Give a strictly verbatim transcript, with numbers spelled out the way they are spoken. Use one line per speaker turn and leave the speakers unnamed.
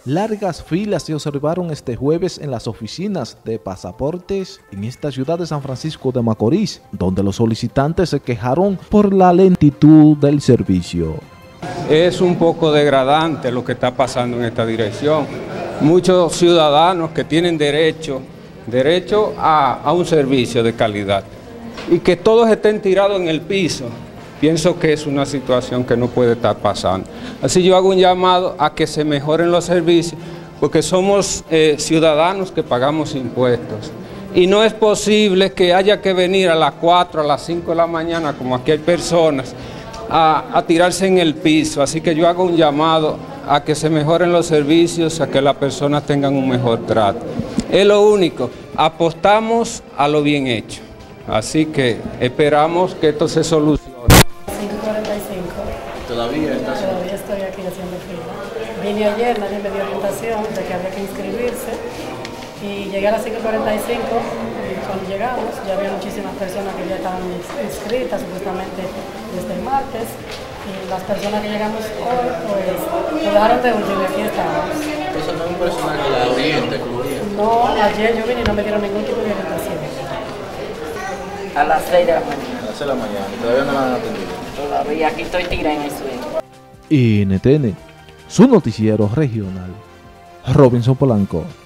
Largas filas se observaron este jueves en las oficinas de pasaportes en esta ciudad de San Francisco de Macorís, donde los solicitantes se quejaron por la lentitud del servicio.
Es un poco degradante lo que está pasando en esta dirección. Muchos ciudadanos que tienen derecho, derecho a, a un servicio de calidad y que todos estén tirados en el piso. Pienso que es una situación que no puede estar pasando. Así yo hago un llamado a que se mejoren los servicios, porque somos eh, ciudadanos que pagamos impuestos. Y no es posible que haya que venir a las cuatro, a las cinco de la mañana, como aquí hay personas, a, a tirarse en el piso. Así que yo hago un llamado a que se mejoren los servicios, a que las personas tengan un mejor trato. Es lo único, apostamos a lo bien hecho. Así que esperamos que esto se solucione.
cinco cuarenta y cinco.
¿Todavía estás?
Todavía estoy aquí haciendo fila. Vine ayer, nadie me dio orientación de que había que inscribirse y llegué a las cinco cuarenta y cinco y cuando llegamos ya había muchísimas personas que ya estaban inscritas supuestamente desde el martes y las personas que llegamos hoy pues nos dejaron de último y aquí estamos.
Entonces no hay un personal que la oriente, que lo oriente.
No, ayer yo vine y no me dieron ningún tipo de orientación.
A las seis de la mañana.
A las seis de la mañana, y todavía no la han atendido.
Todavía aquí estoy tirada en el suelo.
N T N, su noticiero regional. Robinson Polanco.